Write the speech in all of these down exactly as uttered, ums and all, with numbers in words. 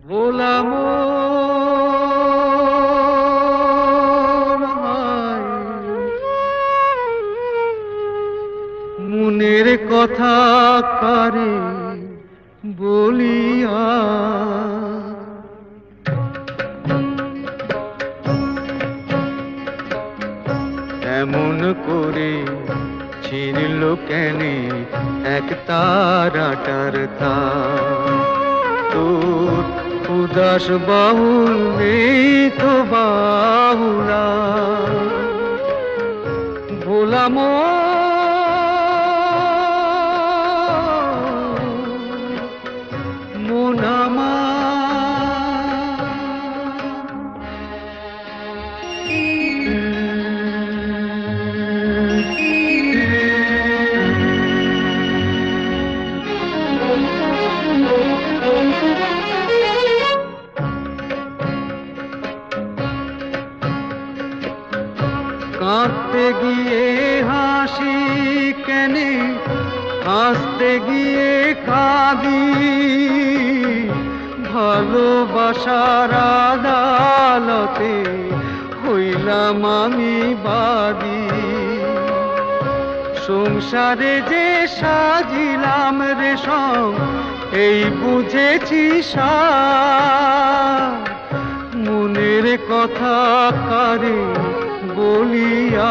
ভোলা মন মনের কথা কারে বলিয়া এমন করে ছিনিল কেনে এক তারাটার তার তোর উদাস বাহুল নেই তো বাহুলা ভোলা মন আমার কাঁদতে গিয়ে হাসি কেনে হাসতে গিয়ে কাঁদি ভালোবাসার আদালতে হইলাম আমি বাদী সংসারে যে সাজিলাম রেশম এই বুঝেছি সার মনের কথা কারে বলিয়া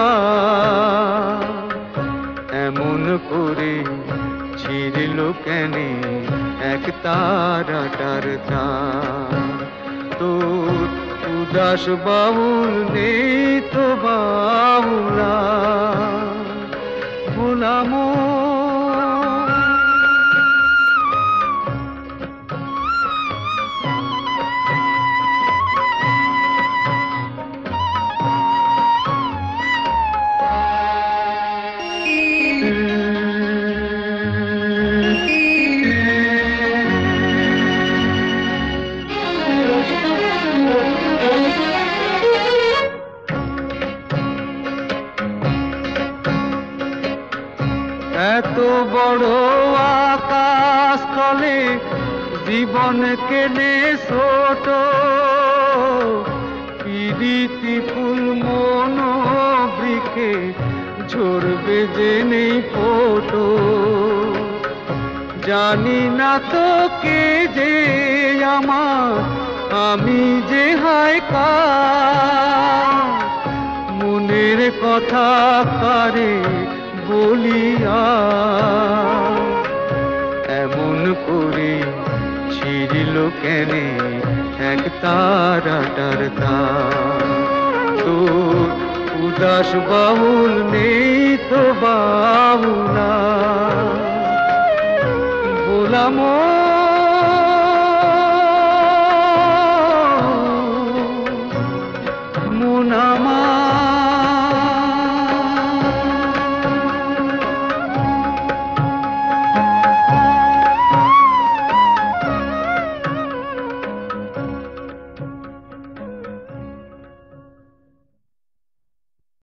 এমন করে ছিড়ল কেনে এক তারাটার তার তোর উদাস বাউল নেই তো বাউলা ভোলা এত বড় আকাশ তলে জীবন কেনে ছোট প্রীতি ফুল মন বৃক্ষে ঝরবে যে নেই ফোটো জানি না তো কে যে আমার আমি যে হায় কার মনের কথা কারে বলিয়া এমন করে ছিড়ল কেনে এক তারাটার তার তোর উদাস বাহুল নেই তো বাহুলা ভোলা